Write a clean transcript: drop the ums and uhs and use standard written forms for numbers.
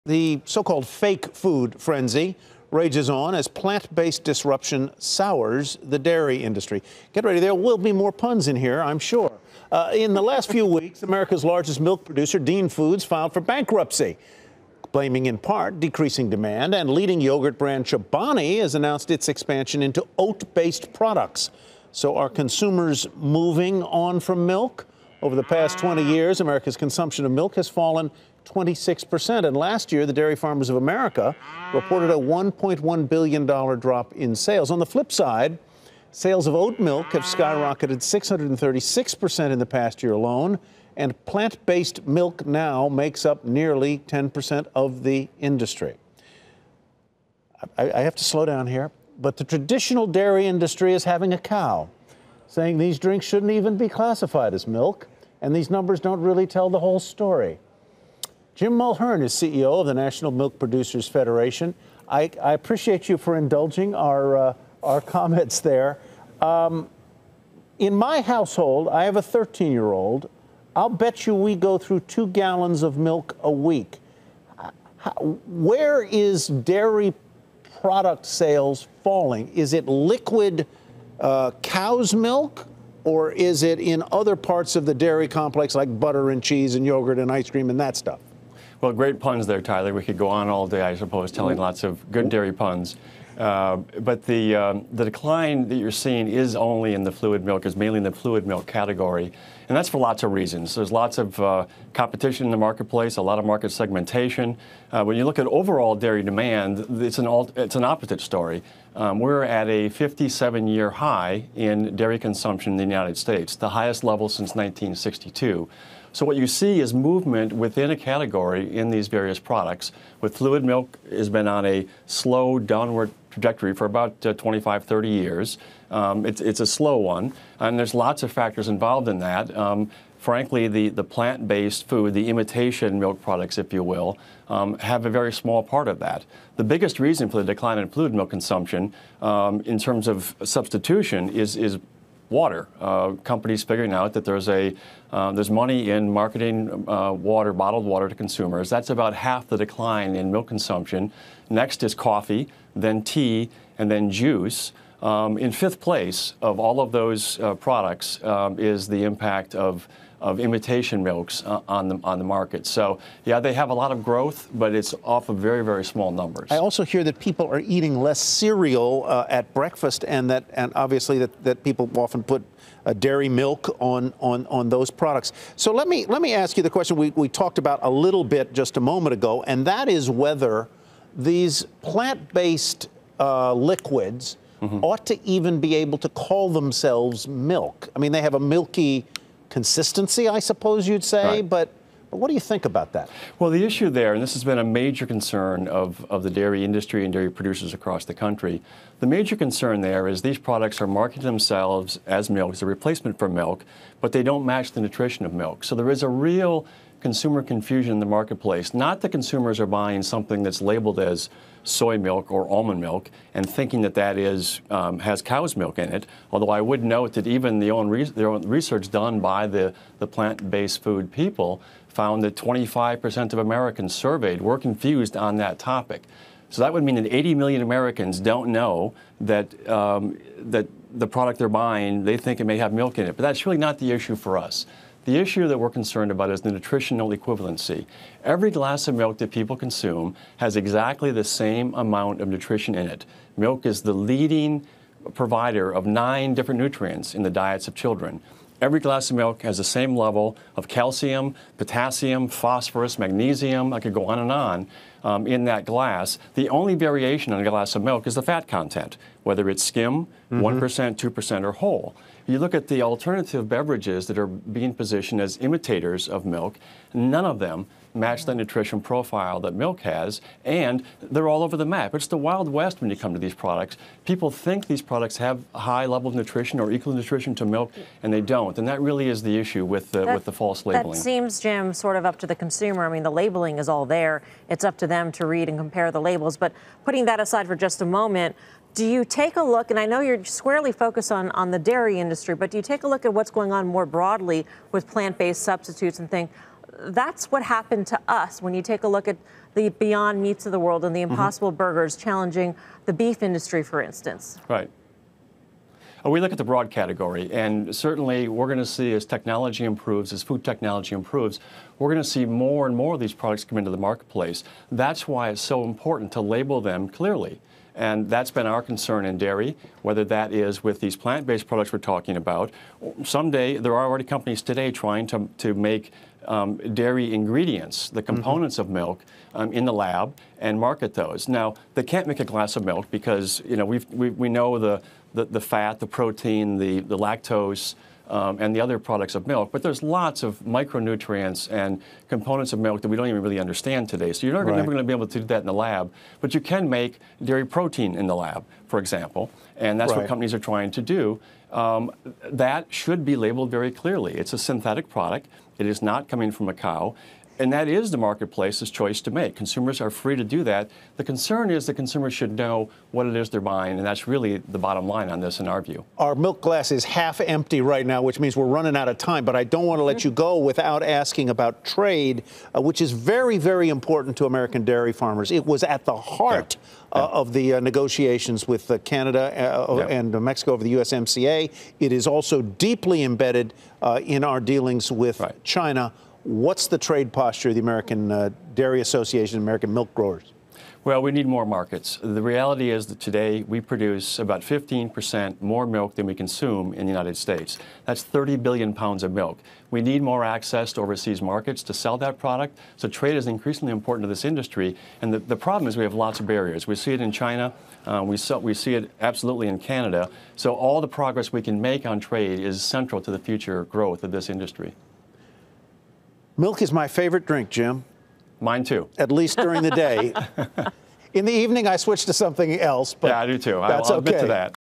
The so-called fake food frenzy rages on as plant-based disruption sours the dairy industry. Get ready, there will be more puns in here, I'm sure. In the last few weeks, America's largest milk producer, Dean Foods, filed for bankruptcy, blaming in part decreasing demand, and leading yogurt brand Chobani has announced its expansion into oat-based products. So are consumers moving on from milk? Over the past 20 years, America's consumption of milk has fallen 26%. And last year, the Dairy Farmers of America reported a $1.1 billion drop in sales. On the flip side, sales of oat milk have skyrocketed 636% in the past year alone, and plant-based milk now makes up nearly 10% of the industry. I have to slow down here, but the traditional dairy industry is having a cow, saying these drinks shouldn't even be classified as milk, and these numbers don't really tell the whole story. Jim Mulhern is CEO of the National Milk Producers Federation. I appreciate you for indulging our comments there. In my household, I have a 13-year-old. I'll bet you we go through 2 gallons of milk a week. Where is dairy product sales falling? Is it liquid cow's milk, or is it in other parts of the dairy complex like butter and cheese and yogurt and ice cream and that stuff? Well, great puns there, Tyler. We could go on all day, I suppose, telling lots of good dairy puns. But the decline that you're seeing is only in the fluid milk, is mainly in the fluid milk category. And that's for lots of reasons. There's lots of competition in the marketplace, a lot of market segmentation. When you look at overall dairy demand, it's an opposite story. We're at a 57-year high in dairy consumption in the United States, the highest level since 1962. So what you see is movement within a category in these various products. With fluid milk has been on a slow downward trajectory for about 25, 30 years. It's a slow one, and there's lots of factors involved in that. Frankly, the plant-based food, the imitation milk products, if you will, have a very small part of that. The biggest reason for the decline in fluid milk consumption in terms of substitution is water. Companies figuring out that there's money in marketing water, bottled water to consumers. That's about half the decline in milk consumption. Next is coffee, then tea, and then juice. In fifth place of all of those products is the impact of imitation milks on the market. So, yeah, they have a lot of growth, but it's off of very, very small numbers. I also hear that people are eating less cereal at breakfast, and obviously that people often put dairy milk on those products. So let me ask you the question we talked about a little bit just a moment ago, and that is whether these plant-based liquids ought to even be able to call themselves milk. I mean, they have a milky consistency, I suppose you'd say, right. But what do you think about that? Well, the issue there, and this has been a major concern of the dairy industry and dairy producers across the country, the major concern there is these products are marketing themselves as milk, as a replacement for milk, but they don't match the nutrition of milk. So there is a real consumer confusion in the marketplace. Not that consumers are buying something that's labeled as soy milk or almond milk and thinking that has cow's milk in it, although I would note that even their own research done by the plant-based food people found that 25% of Americans surveyed were confused on that topic. So that would mean that 80 million Americans don't know that that the product they're buying, they think it may have milk in it. But that's really not the issue for us. The issue that we're concerned about is the nutritional equivalency. Every glass of milk that people consume has exactly the same amount of nutrition in it. Milk is the leading provider of 9 different nutrients in the diets of children. Every glass of milk has the same level of calcium, potassium, phosphorus, magnesium, I could go on and on, in that glass. The only variation in a glass of milk is the fat content, whether it's skim, 1%, 2%, or whole. You look at the alternative beverages that are being positioned as imitators of milk, none of them match the nutrition profile that milk has, and they're all over the map. It's the Wild West when you come to these products. People think these products have a high level of nutrition or equal nutrition to milk, and they don't. And that really is the issue with the false labeling. That seems, Jim, sort of up to the consumer. I mean, the labeling is all there. It's up to them to read and compare the labels. But putting that aside for just a moment, do you take a look, and I know you're squarely focused on the dairy industry, but do you take a look at what's going on more broadly with plant-based substitutes and think, that's what happened to us when you take a look at the Beyond Meats of the world and the Impossible Burgers challenging the beef industry, for instance. Right. We look at the broad category, and certainly we're going to see as technology improves, as food technology improves, we're going to see more and more of these products come into the marketplace. That's why it's so important to label them clearly. And that's been our concern in dairy, whether that is with these plant-based products we're talking about. Someday, there are already companies today trying to make dairy ingredients, the components of milk, in the lab and market those. Now, they can't make a glass of milk because, you know, we know the fat, the protein, the lactose, and the other products of milk, but there's lots of micronutrients and components of milk that we don't even really understand today. So you're never going to be able to do that in the lab, but you can make dairy protein in the lab, for example, and that's what companies are trying to do. That should be labeled very clearly. It's a synthetic product. It is not coming from a cow. And that is the marketplace's choice to make. Consumers are free to do that. The concern is the consumers should know what it is they're buying, and that's really the bottom line on this in our view. Our milk glass is half empty right now, which means we're running out of time, but I don't want to let you go without asking about trade, which is very, very important to American dairy farmers. It was at the heart of the negotiations with Canada and Mexico over the USMCA. It is also deeply embedded in our dealings with China. What's the trade posture of the American Dairy Association, American milk growers? Well, we need more markets. The reality is that today we produce about 15% more milk than we consume in the United States. That's 30 billion pounds of milk. We need more access to overseas markets to sell that product. So trade is increasingly important to this industry. And the problem is we have lots of barriers. We see it in China. We see it absolutely in Canada. So all the progress we can make on trade is central to the future growth of this industry. Milk is my favorite drink, Jim. Mine too. At least during the day. In the evening, I switch to something else. But yeah, I do too. That's I'll admit to that.